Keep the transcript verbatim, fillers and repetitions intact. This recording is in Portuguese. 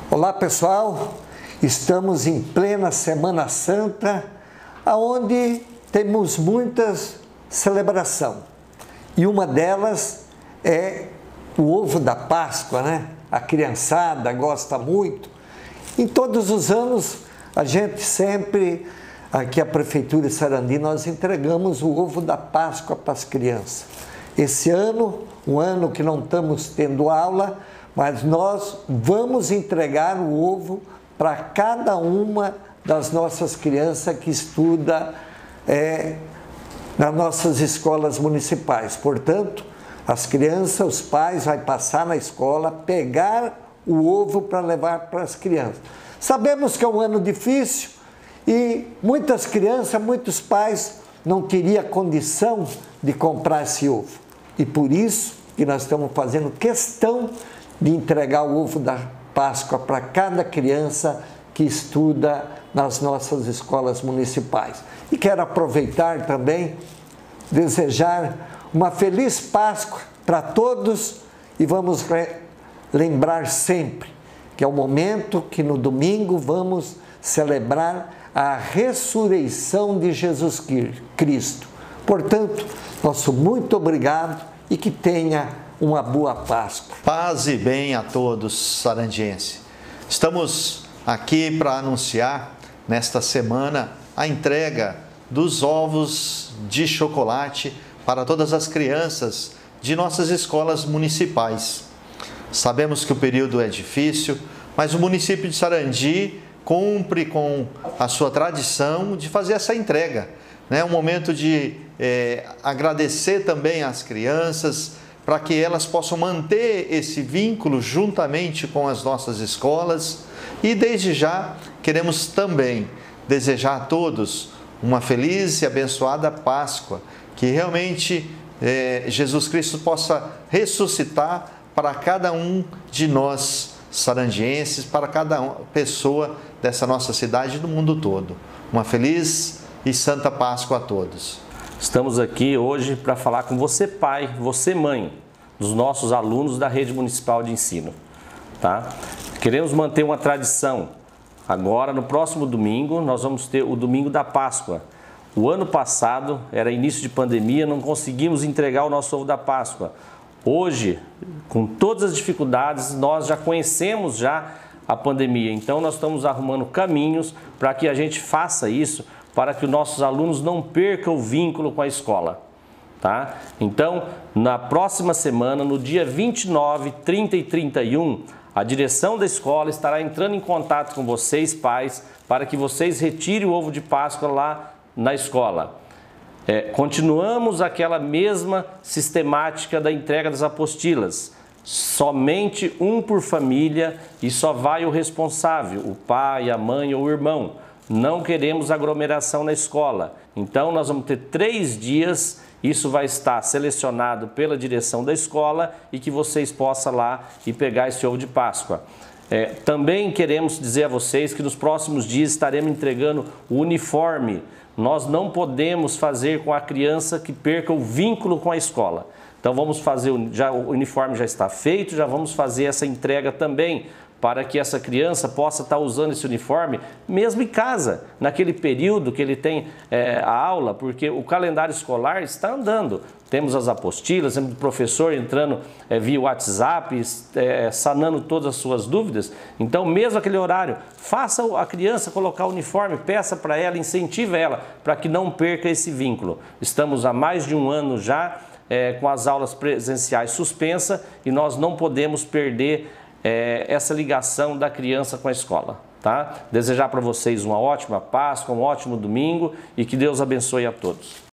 Olá pessoal, estamos em plena Semana Santa, onde temos muitas celebrações e uma delas é o ovo da Páscoa, né? A criançada gosta muito. Em todos os anos a gente sempre, aqui a Prefeitura de Sarandi, nós entregamos o ovo da Páscoa para as crianças. Esse ano, um ano que não estamos tendo aula, mas nós vamos entregar o ovo para cada uma das nossas crianças que estuda é, nas nossas escolas municipais. Portanto, as crianças, os pais vão passar na escola, pegar o ovo para levar para as crianças. Sabemos que é um ano difícil e muitas crianças, muitos pais não teriam condição de comprar esse ovo. E por isso que nós estamos fazendo questão de entregar o ovo da Páscoa para cada criança que estuda nas nossas escolas municipais. E quero aproveitar também, desejar uma feliz Páscoa para todos e vamos lembrar sempre que é o momento que no domingo vamos celebrar a ressurreição de Jesus Cristo. Portanto, nosso muito obrigado e que tenha uma boa Páscoa. Paz e bem a todos sarandienses. Estamos aqui para anunciar nesta semana a entrega dos ovos de chocolate para todas as crianças de nossas escolas municipais. Sabemos que o período é difícil, mas o município de Sarandi cumpre com a sua tradição de fazer essa entrega. É um momento de é, agradecer também às crianças, para que elas possam manter esse vínculo juntamente com as nossas escolas. E desde já queremos também desejar a todos uma feliz e abençoada Páscoa, que realmente é, Jesus Cristo possa ressuscitar para cada um de nós sarandienses, para cada pessoa dessa nossa cidade e do mundo todo. Uma feliz e santa Páscoa a todos. Estamos aqui hoje para falar com você, pai, você, mãe, dos nossos alunos da Rede Municipal de Ensino. Tá? Queremos manter uma tradição. Agora, no próximo domingo, nós vamos ter o Domingo da Páscoa. O ano passado, era início de pandemia, não conseguimos entregar o nosso ovo da Páscoa. Hoje, com todas as dificuldades, nós já conhecemos já a pandemia. Então, nós estamos arrumando caminhos para que a gente faça isso, para que os nossos alunos não percam o vínculo com a escola. Tá? Então, na próxima semana, no dia vinte e nove, trinta e trinta e um, a direção da escola estará entrando em contato com vocês, pais, para que vocês retirem o ovo de Páscoa lá na escola. É, continuamos aquela mesma sistemática da entrega das apostilas. Somente um por família e só vai o responsável, o pai, a mãe ou o irmão. Não queremos aglomeração na escola. Então, nós vamos ter três dias. Isso vai estar selecionado pela direção da escola e que vocês possam lá e pegar esse ovo de Páscoa. É, também queremos dizer a vocês que nos próximos dias estaremos entregando o uniforme. Nós não podemos fazer com a criança que perca o vínculo com a escola. Então vamos fazer, já, o uniforme já está feito, já vamos fazer essa entrega também, para que essa criança possa estar usando esse uniforme mesmo em casa, naquele período que ele tem é, a aula, porque o calendário escolar está andando. Temos as apostilas, temos o professor entrando é, via WhatsApp, é, sanando todas as suas dúvidas. Então, mesmo aquele horário, faça a criança colocar o uniforme, peça para ela, incentive ela, para que não perca esse vínculo. Estamos há mais de um ano já é, com as aulas presenciais suspensas e nós não podemos perder É, essa ligação da criança com a escola. Tá? Desejar para vocês uma ótima Páscoa, um ótimo domingo e que Deus abençoe a todos.